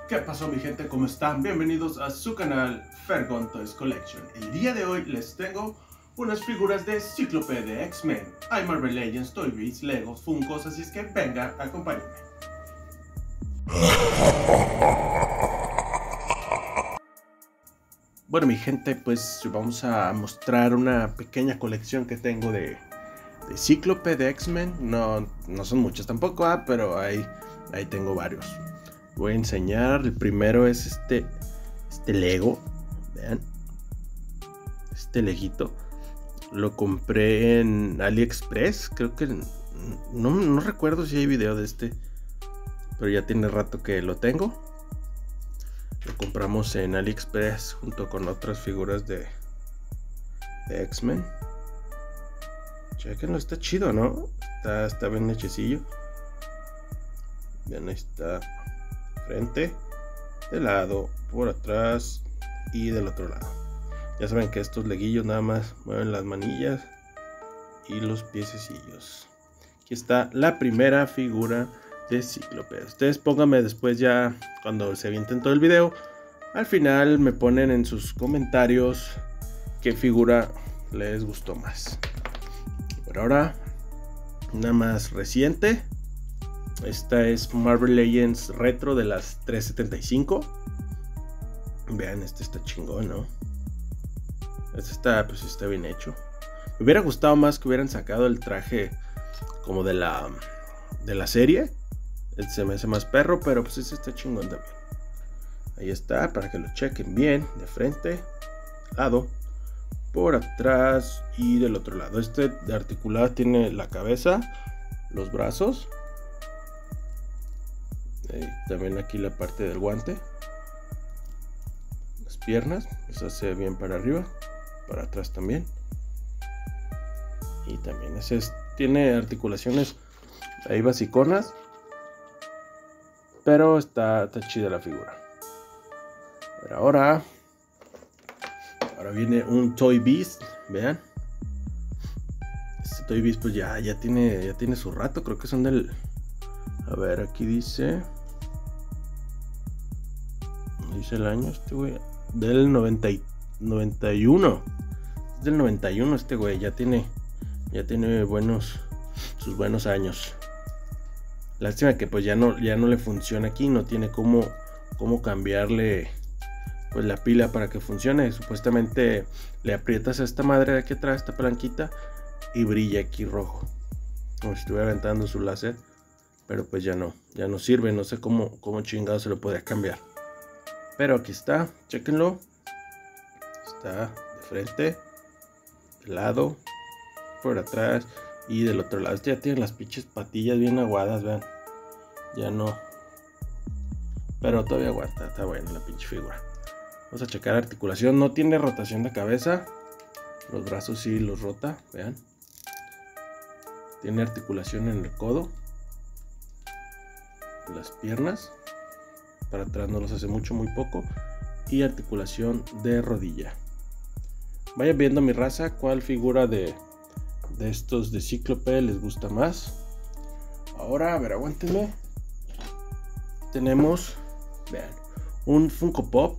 ¿Qué pasó, mi gente? ¿Cómo están? Bienvenidos a su canal Fergon Toys Collection. El día de hoy les tengo unas figuras de Cíclope de X-Men. Hay Marvel Legends, Toy Biz, Legos, Funkos, así es que venga, acompáñenme. Bueno, mi gente, pues vamos a mostrar una pequeña colección que tengo de Cíclope de X-Men. No son muchas tampoco, pero ahí tengo varios. Voy a enseñar. El primero es este Lego. Vean. Este leguito. Lo compré en AliExpress. Creo que no recuerdo si hay video de este, pero ya tiene rato que lo tengo. Lo compramos en AliExpress junto con otras figuras de X-Men. Chequenlo, está chido, ¿no? Está bien hechecillo. Vean, ahí está. Frente, de lado, por atrás y del otro lado. Ya saben que estos leguillos nada más mueven las manillas y los piececillos. Aquí está la primera figura de Cíclope. Ustedes pónganme después, ya cuando se avienten todo el video, al final me ponen en sus comentarios qué figura les gustó más. Por ahora, una más reciente. Esta es Marvel Legends Retro de las 375. Vean, este está chingón, ¿no? Este está bien hecho. Me hubiera gustado más que hubieran sacado el traje como de la serie. Este se me hace más perro, pero pues este está chingón también. Ahí está, para que lo chequen bien. De frente, lado, por atrás y del otro lado. Este de articulado tiene la cabeza, los brazos. También aquí la parte del guante, las piernas, eso hace bien para arriba, para atrás también, y también tiene articulaciones ahí basiconas, pero está chida la figura. Pero ahora viene un Toy Biz. Vean, este Toy Biz pues ya tiene su rato. Creo que son del, a ver, aquí dice el año, este güey, del 91. Es del 91 este güey, ya tiene sus buenos años. Lástima que pues ya no le funciona aquí, no tiene cómo cambiarle pues la pila para que funcione. Supuestamente le aprietas a esta madre de aquí atrás, esta palanquita, y brilla aquí rojo, como si estuviera aventando su láser, pero pues ya no sirve. No sé cómo chingado se lo podía cambiar. Pero aquí está, chequenlo. Está de frente, de lado, por atrás y del otro lado. Este ya tiene las pinches patillas bien aguadas, vean. Ya no, pero todavía aguanta, está buena la pinche figura. Vamos a checar articulación. No tiene rotación de cabeza. Los brazos sí los rota, vean. Tiene articulación en el codo, las piernas. Para atrás no los hace mucho, muy poco. Y articulación de rodilla. Vayan viendo, mi raza, cuál figura de estos de Cíclope les gusta más. Ahora, a ver, aguántenme. Tenemos, vean, un Funko Pop.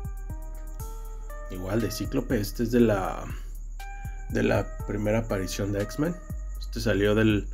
Igual de Cíclope. Este es de la primera aparición de X-Men. Este salió del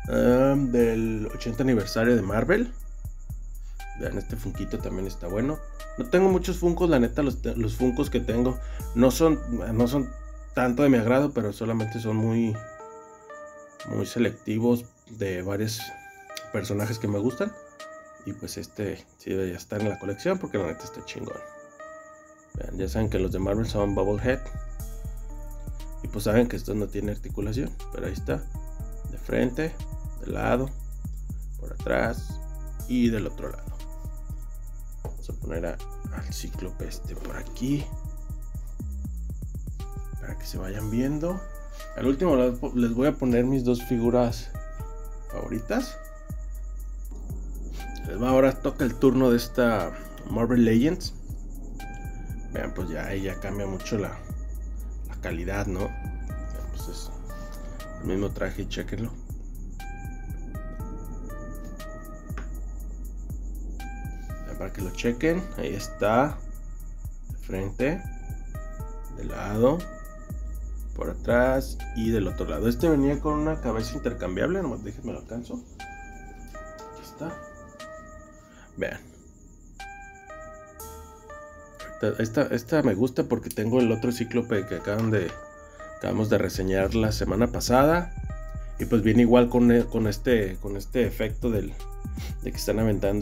80 aniversario de Marvel. Vean, este Funkito también está bueno. No tengo muchos Funkos, la neta. Los Funkos que tengo no son tanto de mi agrado, pero solamente son muy selectivos de varios personajes que me gustan. Y pues este sí debería estar en la colección porque la neta está chingón. Vean, ya saben que los de Marvel son Bubblehead. Y pues saben que esto no tiene articulación, pero ahí está. De frente, de lado, por atrás y del otro lado. Vamos a poner al Cíclope por aquí, para que se vayan viendo. Al último les voy a poner mis dos figuras favoritas. Ahora toca el turno de esta Marvel Legends. Vean, pues ya cambia mucho la calidad, ¿no? Vean, pues es el mismo traje y chequenlo. para que lo chequen. Ahí está. De frente, de lado, por atrás y del otro lado. Este venía con una cabeza intercambiable. Nomás déjenme lo alcanzo. Aquí está. Vean. Esta me gusta porque tengo el otro cíclope que acabamos de reseñar la semana pasada. Y pues viene igual con este efecto de que están aventando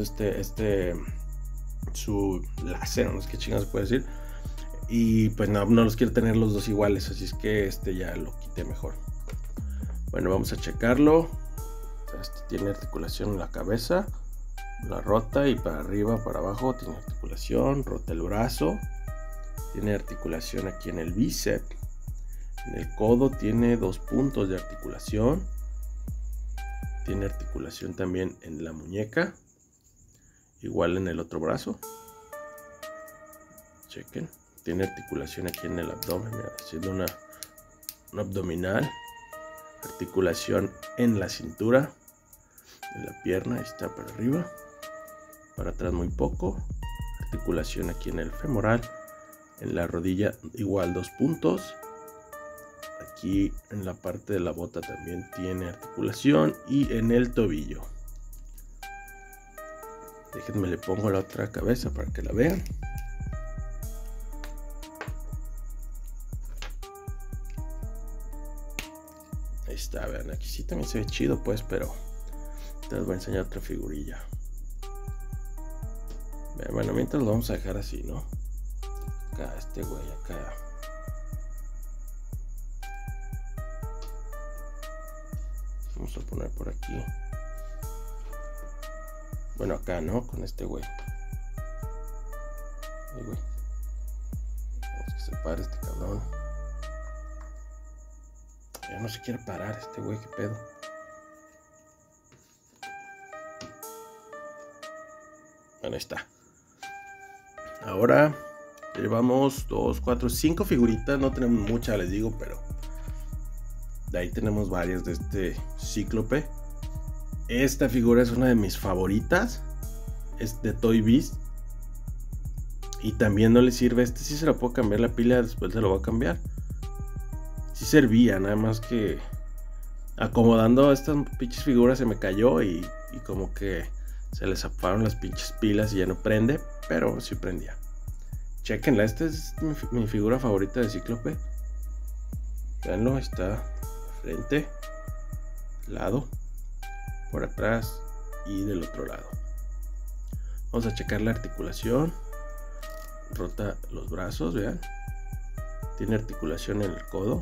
su láser, no sé qué chingados puede decir. Y pues no los quiero tener los dos iguales, así es que ya lo quité mejor. Bueno, vamos a checarlo. Tiene articulación en la cabeza, la rota, y para arriba, para abajo tiene articulación, rota el brazo, tiene articulación aquí en el bíceps. En el codo tiene 2 puntos de articulación. Tiene articulación también en la muñeca. Igual en el otro brazo. Chequen. Tiene articulación aquí en el abdomen. Mira, haciendo una abdominal. Articulación en la cintura. En la pierna. Ahí está para arriba. Para atrás muy poco. Articulación aquí en el femoral. En la rodilla igual 2 puntos. Aquí en la parte de la bota también tiene articulación, y en el tobillo. Déjenme le pongo la otra cabeza para que la vean. Ahí está, vean, aquí sí también se ve chido pues, pero te les voy a enseñar otra figurilla. Vean, bueno, mientras lo vamos a dejar así, ¿no? Acá, este güey, acá. Vamos a poner por aquí. Bueno, acá, ¿no? Con este güey. Ahí, güey. Vamos que se pare este cabrón. Ya no se quiere parar este güey, qué pedo. Bueno, ahí está. Ahora llevamos 2, 4, 5 figuritas. No tenemos muchas, les digo, pero de ahí tenemos varias de este cíclope. Esta figura es una de mis favoritas. Es de Toy Biz. Y también no le sirve. Sí se la puedo cambiar la pila. Después se lo voy a cambiar. Sí servía. Nada más que acomodando estas pinches figuras se me cayó. Y como que se le zafaron las pinches pilas y ya no prende. Pero sí prendía. Chequenla. Esta es mi figura favorita de cíclope. Veanlo. Ahí está. Frente, lado, por atrás y del otro lado. Vamos a checar la articulación. Rota los brazos, vean. Tiene articulación en el codo.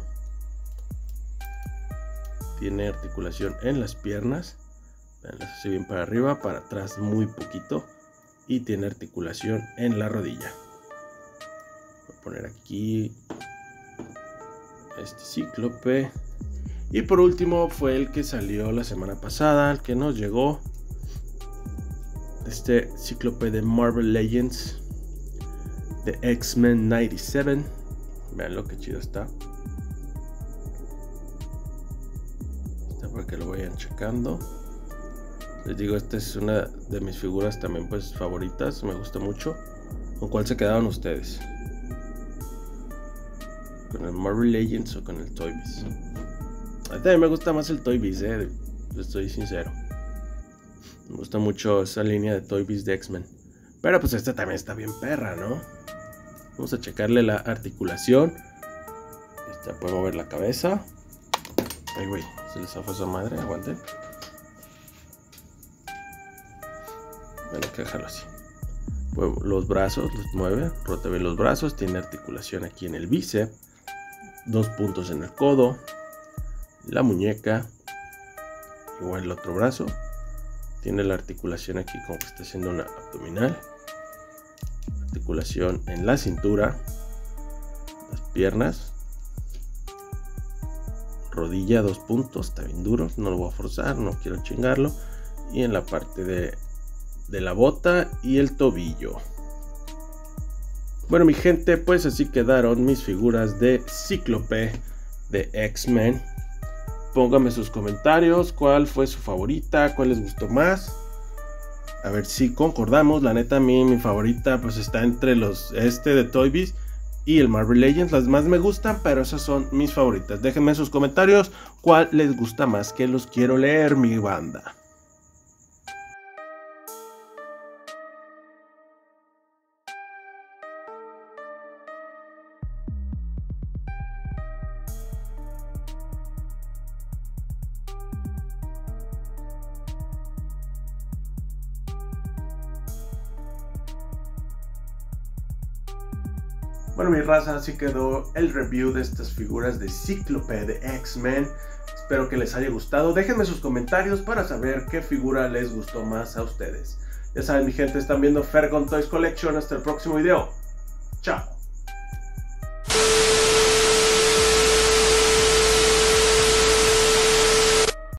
Tiene articulación en las piernas. Vean, las hace bien para arriba, para atrás muy poquito. Y tiene articulación en la rodilla. Voy a poner aquí este cíclope. Y por último fue el que salió la semana pasada, el que nos llegó. Este cíclope de Marvel Legends de X-Men 97. Vean lo que chido está. Está para que lo vayan checando. Les digo, esta es una de mis figuras también pues favoritas. Me gusta mucho. ¿Con cuál se quedaron ustedes? ¿Con el Marvel Legends o con el Toy Biz? A mí también me gusta más el Toy Biz, estoy sincero. Me gusta mucho esa línea de Toy Biz de X-Men. Pero pues esta también está bien perra, ¿no? Vamos a checarle la articulación. Esta puede mover la cabeza. Ay, güey, se le zafó esa madre, aguanten. Bueno, hay que dejarlo así. Pues los brazos los mueve, rota bien los brazos. Tiene articulación aquí en el bíceps. 2 puntos en el codo. La muñeca, igual el otro brazo, tiene la articulación aquí como que está haciendo una abdominal, articulación en la cintura, las piernas, rodilla 2 puntos, está bien duro, no lo voy a forzar, no quiero chingarlo, y en la parte de la bota y el tobillo. Bueno, mi gente, pues así quedaron mis figuras de cíclope de X-Men. Pónganme sus comentarios, cuál fue su favorita, cuál les gustó más. A ver si concordamos. La neta, a mí mi favorita pues está entre los de Toy Biz y el Marvel Legends. Las más me gustan, pero esas son mis favoritas. Déjenme en sus comentarios cuál les gusta más, que los quiero leer, mi banda. Bueno, mi raza, así quedó el review de estas figuras de Cíclope de X-Men. Espero que les haya gustado. Déjenme sus comentarios para saber qué figura les gustó más a ustedes. Ya saben, mi gente, están viendo Fergon Toys Collection. Hasta el próximo video. Chao.